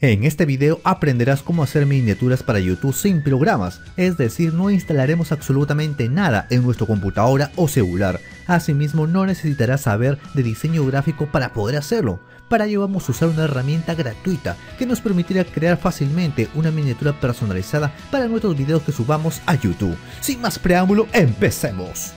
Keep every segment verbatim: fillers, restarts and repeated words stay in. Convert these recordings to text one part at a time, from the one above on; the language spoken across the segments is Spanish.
En este video aprenderás cómo hacer miniaturas para YouTube sin programas, es decir, no instalaremos absolutamente nada en nuestra computadora o celular. Asimismo, no necesitarás saber de diseño gráfico para poder hacerlo. Para ello vamos a usar una herramienta gratuita que nos permitirá crear fácilmente una miniatura personalizada para nuestros videos que subamos a YouTube. Sin más preámbulo, empecemos.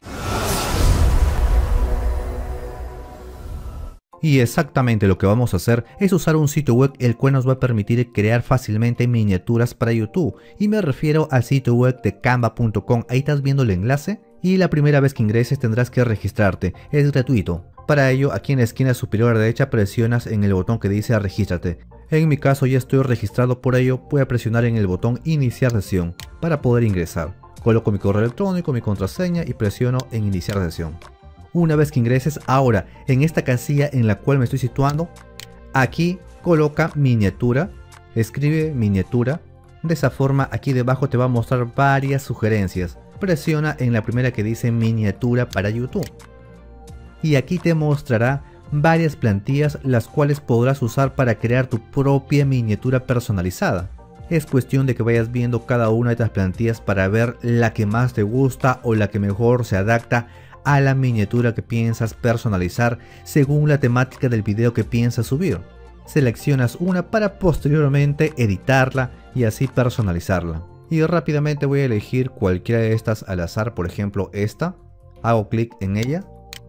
Y exactamente lo que vamos a hacer es usar un sitio web el cual nos va a permitir crear fácilmente miniaturas para YouTube. Y me refiero al sitio web de canva punto com, ahí estás viendo el enlace. Y la primera vez que ingreses tendrás que registrarte, es gratuito. Para ello, aquí en la esquina superior derecha presionas en el botón que dice regístrate. En mi caso ya estoy registrado, por ello voy a presionar en el botón iniciar sesión para poder ingresar. Coloco mi correo electrónico, mi contraseña y presiono en iniciar sesión. Una vez que ingreses, ahora en esta casilla en la cual me estoy situando, aquí coloca miniatura, escribe miniatura. De esa forma aquí debajo te va a mostrar varias sugerencias. Presiona en la primera que dice miniatura para YouTube. Y aquí te mostrará varias plantillas las cuales podrás usar para crear tu propia miniatura personalizada. Es cuestión de que vayas viendo cada una de estas plantillas para ver la que más te gusta o la que mejor se adapta a la miniatura que piensas personalizar según la temática del video que piensas subir. Seleccionas una para posteriormente editarla y así personalizarla. Y rápidamente voy a elegir cualquiera de estas al azar, por ejemplo esta. Hago clic en ella.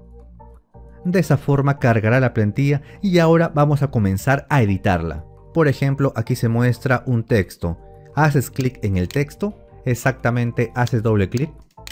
De esa forma cargará la plantilla y ahora vamos a comenzar a editarla. Por ejemplo, aquí se muestra un texto. Haces clic en el texto, exactamente haces doble clic.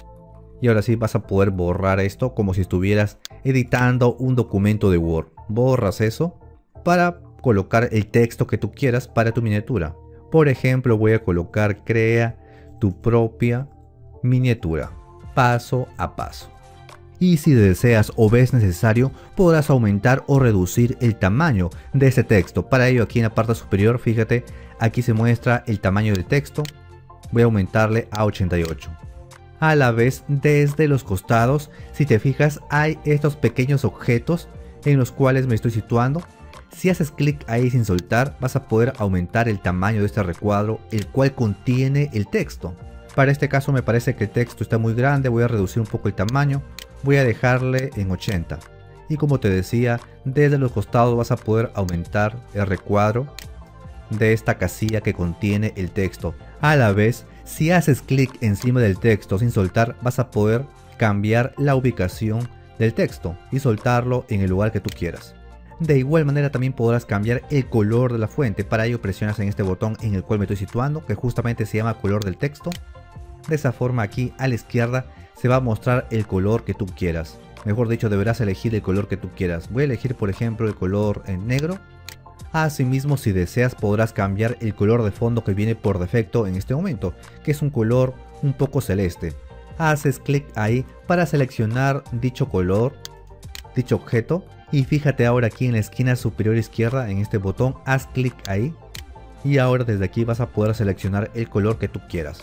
Y ahora sí vas a poder borrar esto como si estuvieras editando un documento de Word. Borras eso para colocar el texto que tú quieras para tu miniatura. Por ejemplo, voy a colocar crea tu propia miniatura, paso a paso. Y si deseas o ves necesario, podrás aumentar o reducir el tamaño de ese texto. Para ello, aquí en la parte superior, fíjate, aquí se muestra el tamaño del texto. Voy a aumentarle a ochenta y ocho. A la vez, desde los costados, si te fijas, hay estos pequeños objetos en los cuales me estoy situando. Si haces clic ahí sin soltar, vas a poder aumentar el tamaño de este recuadro, el cual contiene el texto. Para este caso me parece que el texto está muy grande, voy a reducir un poco el tamaño, voy a dejarle en ochenta. Y como te decía, desde los costados vas a poder aumentar el recuadro de esta casilla que contiene el texto. A la vez, si haces clic encima del texto sin soltar, vas a poder cambiar la ubicación del texto y soltarlo en el lugar que tú quieras. De igual manera también podrás cambiar el color de la fuente. Para ello presionas en este botón en el cual me estoy situando, que justamente se llama color del texto. De esa forma aquí a la izquierda se va a mostrar el color que tú quieras. Mejor dicho, deberás elegir el color que tú quieras. Voy a elegir por ejemplo el color en negro. Asimismo, si deseas podrás cambiar el color de fondo que viene por defecto en este momento, que es un color un poco celeste. Haces clic ahí para seleccionar dicho color, dicho objeto. Y fíjate ahora aquí en la esquina superior izquierda, en este botón, haz clic ahí. Y ahora desde aquí vas a poder seleccionar el color que tú quieras.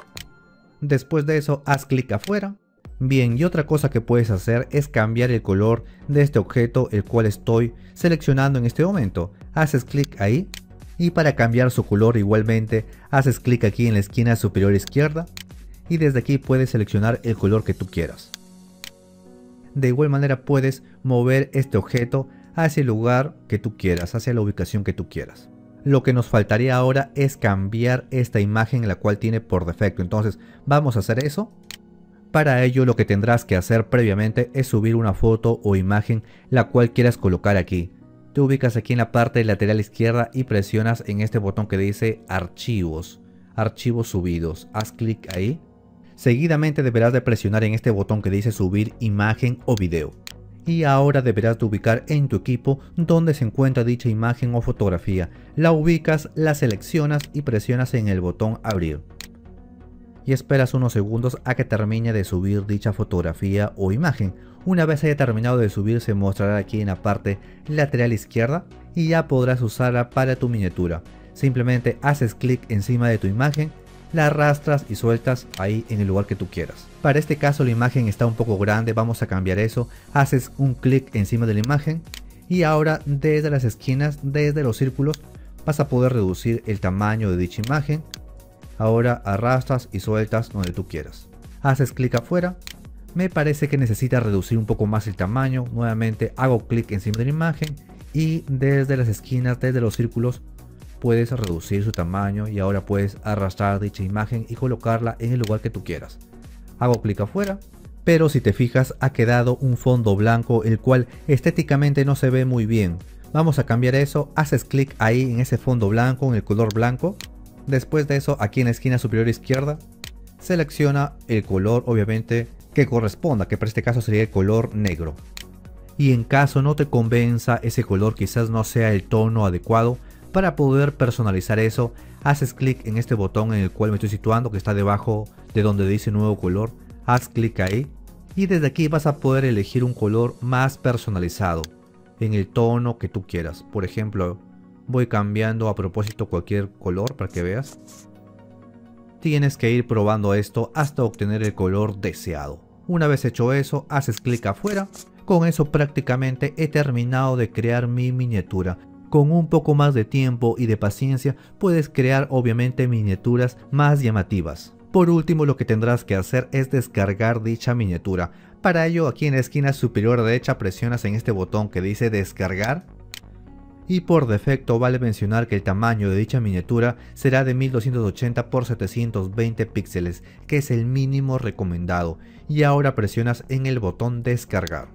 Después de eso, haz clic afuera. Bien, y otra cosa que puedes hacer es cambiar el color de este objeto, el cual estoy seleccionando en este momento. Haces clic ahí. Y para cambiar su color igualmente, haces clic aquí en la esquina superior izquierda. Y desde aquí puedes seleccionar el color que tú quieras. De igual manera puedes mover este objeto hacia el lugar que tú quieras, hacia la ubicación que tú quieras. Lo que nos faltaría ahora es cambiar esta imagen la cual tiene por defecto. Entonces vamos a hacer eso. Para ello lo que tendrás que hacer previamente es subir una foto o imagen la cual quieras colocar aquí. Te ubicas aquí en la parte lateral izquierda y presionas en este botón que dice archivos, archivos subidos. Haz clic ahí. Seguidamente deberás de presionar en este botón que dice subir imagen o video. Y ahora deberás de ubicar en tu equipo donde se encuentra dicha imagen o fotografía. La ubicas, la seleccionas y presionas en el botón abrir. Y esperas unos segundos a que termine de subir dicha fotografía o imagen. Una vez haya terminado de subir se mostrará aquí en la parte lateral izquierda y ya podrás usarla para tu miniatura. Simplemente haces clic encima de tu imagen, la arrastras y sueltas ahí en el lugar que tú quieras. Para este caso la imagen está un poco grande, vamos a cambiar eso. Haces un clic encima de la imagen y ahora desde las esquinas, desde los círculos, vas a poder reducir el tamaño de dicha imagen. Ahora arrastras y sueltas donde tú quieras. Haces clic afuera. Me parece que necesita reducir un poco más el tamaño. Nuevamente hago clic encima de la imagen y desde las esquinas, desde los círculos, puedes reducir su tamaño y ahora puedes arrastrar dicha imagen y colocarla en el lugar que tú quieras. Hago clic afuera, pero si te fijas ha quedado un fondo blanco el cual estéticamente no se ve muy bien. Vamos a cambiar eso. Haces clic ahí en ese fondo blanco, en el color blanco. Después de eso, aquí en la esquina superior izquierda, selecciona el color obviamente que corresponda, que para este caso sería el color negro. Y en caso no te convenza ese color, quizás no sea el tono adecuado, para poder personalizar eso, haces clic en este botón en el cual me estoy situando, que está debajo de donde dice nuevo color. Haz clic ahí y desde aquí vas a poder elegir un color más personalizado en el tono que tú quieras. Por ejemplo, voy cambiando a propósito cualquier color para que veas. Tienes que ir probando esto hasta obtener el color deseado. Una vez hecho eso, haces clic afuera. Con eso prácticamente he terminado de crear mi miniatura. Con un poco más de tiempo y de paciencia puedes crear obviamente miniaturas más llamativas. Por último, lo que tendrás que hacer es descargar dicha miniatura. Para ello, aquí en la esquina superior derecha presionas en este botón que dice descargar. Y por defecto vale mencionar que el tamaño de dicha miniatura será de mil doscientos ochenta por setecientos veinte píxeles, que es el mínimo recomendado. Y ahora presionas en el botón descargar.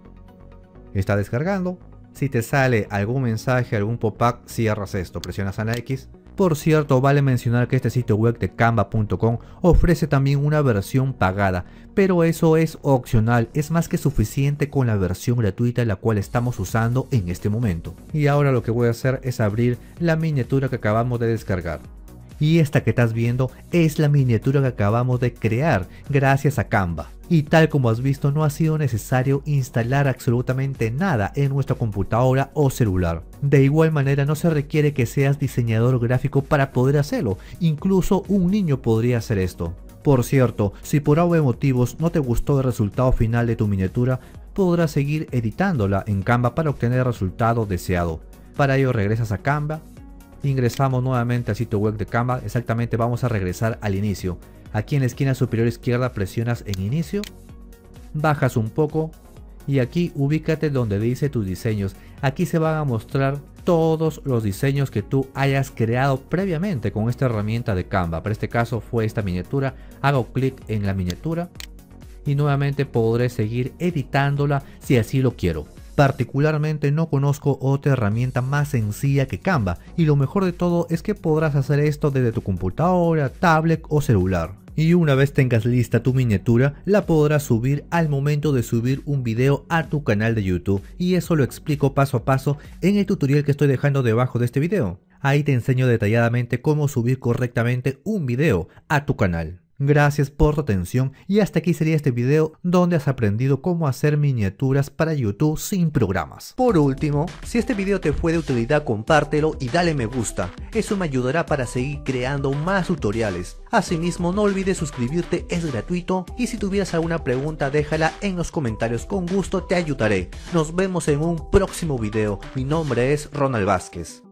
Está descargando. Si te sale algún mensaje, algún pop-up, cierras esto, presionas a la X. Por cierto, vale mencionar que este sitio web de canva punto com ofrece también una versión pagada, pero eso es opcional, es más que suficiente con la versión gratuita la cual estamos usando en este momento. Y ahora lo que voy a hacer es abrir la miniatura que acabamos de descargar. Y esta que estás viendo es la miniatura que acabamos de crear gracias a Canva. Y tal como has visto, no ha sido necesario instalar absolutamente nada en nuestra computadora o celular. De igual manera no se requiere que seas diseñador gráfico para poder hacerlo, incluso un niño podría hacer esto. Por cierto, si por algún motivos no te gustó el resultado final de tu miniatura, podrás seguir editándola en Canva para obtener el resultado deseado. Para ello regresas a Canva. Ingresamos nuevamente al sitio web de Canva, exactamente vamos a regresar al inicio. Aquí en la esquina superior izquierda presionas en inicio, bajas un poco y aquí ubícate donde dice tus diseños. Aquí se van a mostrar todos los diseños que tú hayas creado previamente con esta herramienta de Canva. Para este caso fue esta miniatura, hago clic en la miniatura y nuevamente podré seguir editándola si así lo quiero. Particularmente no conozco otra herramienta más sencilla que Canva y lo mejor de todo es que podrás hacer esto desde tu computadora, tablet o celular. Y una vez tengas lista tu miniatura, la podrás subir al momento de subir un video a tu canal de YouTube y eso lo explico paso a paso en el tutorial que estoy dejando debajo de este video. Ahí te enseño detalladamente cómo subir correctamente un video a tu canal. Gracias por tu atención y hasta aquí sería este video donde has aprendido cómo hacer miniaturas para YouTube sin programas. Por último, si este video te fue de utilidad, compártelo y dale me gusta. Eso me ayudará para seguir creando más tutoriales. Asimismo, no olvides suscribirte, es gratuito y si tuvieras alguna pregunta déjala en los comentarios, con gusto te ayudaré. Nos vemos en un próximo video. Mi nombre es Ronald Vázquez.